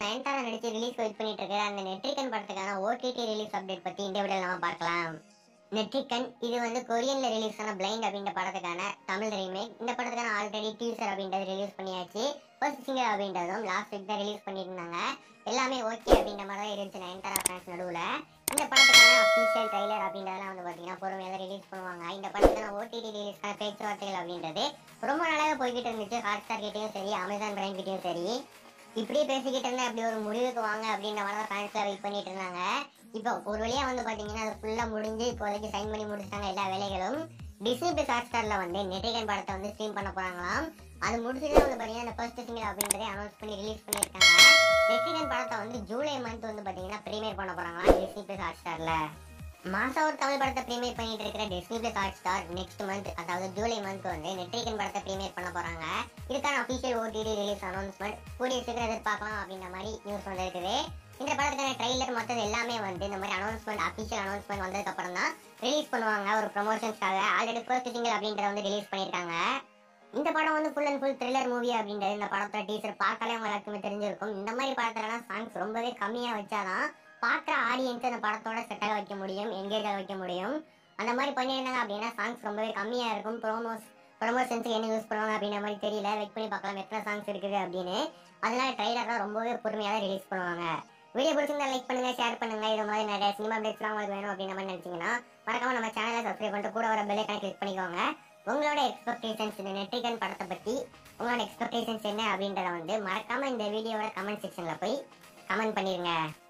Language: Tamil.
நயன்தாரா நடிச்சு ரிலீஸ் வெயிட் பண்ணிட்டு இருக்கிற அந்த நெட்ரிகன் படத்துக்கான ஓடிடி ரிலீஸ் அப்டேட் பத்தி இந்த வீடியோல நம்ம பார்க்கலாம். நெட்ரிகன் இது கொரியன்ல ரிலீஸ் ஆன பிளைண்ட் அப்படின்ற படத்துக்கான தமிழ் ரீமேக். இந்த படத்துக்கான ஆல்ரெடி டீசர் அப்படின்றது ரிலீஸ் பண்ணியாச்சு. ஃபர்ஸ்ட் சிங்கர் அப்படின்றதும் லாஸ்ட் வீக் தான் ரிலீஸ் பண்ணியிருந்தாங்க. எல்லாமே ஓகே அப்படின்ற மாதிரி தான் இருந்துச்சு நயன்தாரா ஃபேன்ஸ் நடுவில். இந்த படத்துக்கான அஃபீஷியல் ட்ரைலர் அப்படின்றதெல்லாம் பார்த்தீங்கன்னா பொறுமையாக தான் ரிலீஸ் பண்ணுவாங்க. இந்த படத்துக்கான ஓடிடி ரிலீஸ்க்கான பேச்சுவார்த்தைகள் அப்படின்றது ரொம்ப நாளாக போய்கிட்டு இருந்துச்சு. ஹாட்ஸ்டார் கிட்டேயும் சரி, அமேசான் பிரைம் கிட்டேயும் சரி. இப்படியே பேசிக்கிட்டு இருந்தேன், அப்படி ஒரு முடிவுக்கு வாங்க அப்படின்ற மாதிரி தான் ஃபேன்ஸ்லாம் வெயிட் பண்ணிட்டு இருந்தாங்க. இப்போ ஒரு வழியா பார்த்தீங்கன்னா அது ஃபுல்லாக முடிஞ்சு இப்போதைக்கு சைன் பண்ணி முடிச்சிட்டாங்க எல்லா வேலைகளும். டிஸ்னி பிளஸ் ஹாட்ஸ்டார்ல நெட்ரிகன் படத்தை ஸ்ட்ரீம் பண்ண போறாங்களாம். அது முடிச்சுட்டு பார்த்தீங்கன்னா இந்த ஃபர்ஸ்ட் சிங்கிள் அப்படின்றதே அனௌன்ஸ் பண்ணி ரிலீஸ் பண்ணியிருக்காங்க. நெட்ரிகன் படத்தை ஜூலை மந்த் பார்த்தீங்கன்னா ப்ரீமியர் பண்ண போறாங்களாம் டிஸ்னி பிளஸ் ஹாட்ஸ்டார்ல. மாசம் ஒரு தமிழ் படத்தை ப்ரீமியர் பண்ணிட்டு இருக்கிற Disney plus Hotstar next month, அதாவது ஜூலை மந்த் நெட்ரிகன் படத்தை ப்ரீமியர் பண்ண போறாங்க. இதுக்கான அஃபீஷியல் ஓடிடி ரிலீஸ் அனௌன்ஸ்மெண்ட் கூடிய சீக்கிரம் எதிர்பார்க்கலாம் அப்படின்ற மாதிரி நியூஸ் இருக்குது. இந்த படத்துக்கான ட்ரைலர் மற்றது எல்லாமே இந்த மாதிரி அனௌன்ஸ்மெண்ட், அஃபீஷியல் அனௌன்ஸ்மெண்ட் வந்ததுக்கு அப்புறம் தான் ரிலீஸ் பண்ணுவாங்க. ஒரு ப்ரமோஷன்ஸ்க்காக ஆல்ரெடி ஃபர்ஸ்ட் சிங்கிள் அப்படின்றத ரிலீஸ் பண்ணியிருக்காங்க. இந்த படம் full and full thriller movie அப்படின்றது இந்த படத்தோட டீசர் பார்த்தாலே எல்லாருக்குமே தெரிஞ்சிருக்கும். இந்த மாதிரி படத்துலலாம் சாங்ஸ் ரொம்பவே கம்மியாக வச்சாதான் பார்க்குற ஆடியன்ஸ் அந்த படத்தோட செட்டாக வைக்க முடியும், என்கேஜாக வைக்க முடியும். அந்த மாதிரி பண்ணியிருந்தாங்க அப்படின்னா சாங்ஸ் ரொம்பவே கம்மியாக இருக்கும். ப்ரொமோஷன்ஸுக்கு என்ன யூஸ் பண்ணுவாங்க அப்படின்ற மாதிரி தெரியல. வெயிட் பண்ணி பார்க்கலாம் எத்தனை சாங்ஸ் இருக்குது அப்படின்னு. அதனால ட்ரைலர்லாம் ரொம்பவே பொறுமையாக தான் ரிலீஸ் பண்ணுவாங்க. வீடியோ பிடிச்சிருந்தா லைக் பண்ணுங்க, ஷேர் பண்ணுங்க. இது மாதிரி நிறைய சினிமா அப்டேட்ஸ்லாம் உங்களுக்கு வேணும் அப்படின்ற மாதிரி நினைச்சீங்கன்னா மறக்காம நம்ம சேனலை சப்ஸ்கிரைப் பண்ணிட்டு கூட வர பெல் ஐகானை கிளிக் பண்ணிக்கோங்க. உங்களோட எக்ஸ்பெக்டேஷன்ஸ் இந்த நெட்ரிகன் படத்தை பற்றி உங்களோட எக்ஸ்பெக்டேஷன்ஸ் என்ன அப்படின்றத மறக்காம இந்த வீடியோவோட கமெண்ட் செக்ஷன்ல போய் கமெண்ட் பண்ணிருங்க.